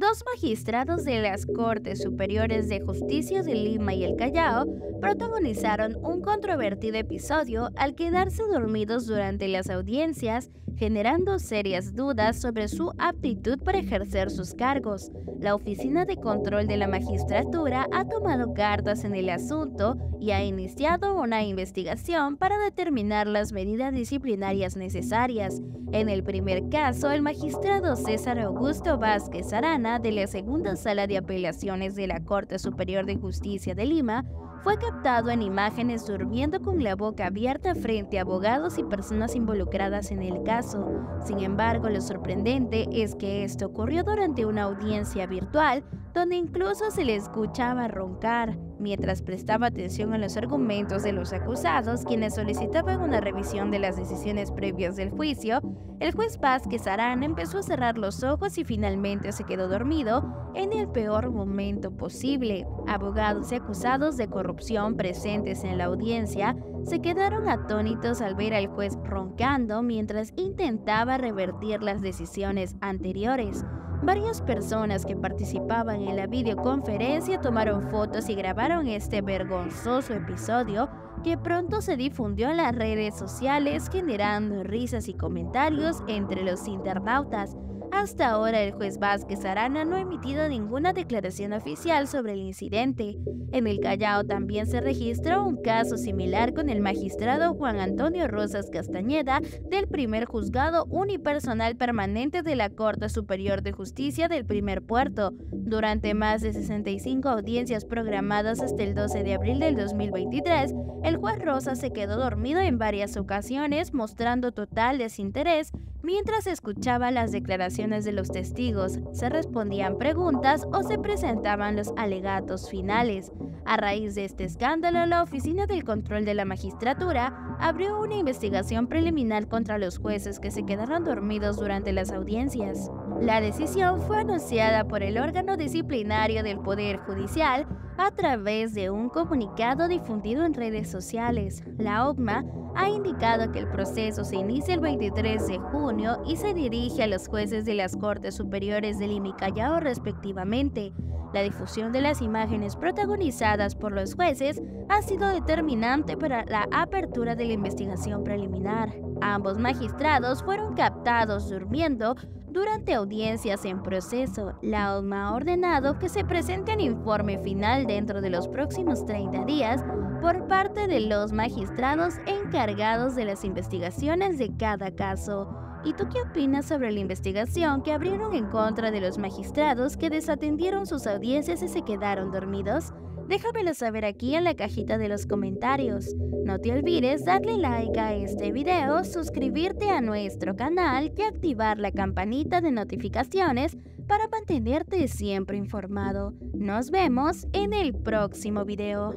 Dos magistrados de las Cortes Superiores de Justicia de Lima y el Callao protagonizaron un controvertido episodio al quedarse dormidos durante las audiencias, generando serias dudas sobre su aptitud para ejercer sus cargos. La Oficina de Control de la Magistratura ha tomado cartas en el asunto y ha iniciado una investigación para determinar las medidas disciplinarias necesarias. En el primer caso, el magistrado César Augusto Vázquez Arana, de la Segunda Sala de Apelaciones de la Corte Superior de Justicia de Lima, fue captado en imágenes durmiendo con la boca abierta frente a abogados y personas involucradas en el caso. Sin embargo, lo sorprendente es que esto ocurrió durante una audiencia virtual, donde incluso se le escuchaba roncar, mientras prestaba atención a los argumentos de los acusados, quienes solicitaban una revisión de las decisiones previas del juicio. El juez Vázquez Arana empezó a cerrar los ojos y finalmente se quedó dormido en el peor momento posible. Abogados y acusados de corrupción presentes en la audiencia se quedaron atónitos al ver al juez roncando mientras intentaba revertir las decisiones anteriores. Varias personas que participaban en la videoconferencia tomaron fotos y grabaron este vergonzoso episodio, que pronto se difundió en las redes sociales, generando risas y comentarios entre los internautas. Hasta ahora, el juez Vázquez Arana no ha emitido ninguna declaración oficial sobre el incidente. En el Callao también se registró un caso similar con el magistrado Juan Antonio Rosas Castañeda, del primer juzgado unipersonal permanente de la Corte Superior de Justicia del Primer Puerto. Durante más de 65 audiencias programadas hasta el 12 de abril del 2023, el juez Rosas se quedó dormido en varias ocasiones, mostrando total desinterés mientras escuchaba las declaraciones de los testigos, se respondían preguntas o se presentaban los alegatos finales. A raíz de este escándalo, la Oficina del Control de la Magistratura abrió una investigación preliminar contra los jueces que se quedaron dormidos durante las audiencias. La decisión fue anunciada por el órgano disciplinario del Poder Judicial a través de un comunicado difundido en redes sociales. La OCMA ha indicado que el proceso se inicia el 23 de junio y se dirige a los jueces de las Cortes Superiores de Lima y Callao respectivamente. La difusión de las imágenes protagonizadas por los jueces ha sido determinante para la apertura de la investigación preliminar. Ambos magistrados fueron captados durmiendo durante audiencias en proceso. La OCMA ha ordenado que se presente un informe final dentro de los próximos 30 días por parte de los magistrados encargados de las investigaciones de cada caso. ¿Y tú qué opinas sobre la investigación que abrieron en contra de los magistrados que desatendieron sus audiencias y se quedaron dormidos? Déjamelo saber aquí en la cajita de los comentarios. No te olvides darle like a este video, suscribirte a nuestro canal y activar la campanita de notificaciones para mantenerte siempre informado. Nos vemos en el próximo video.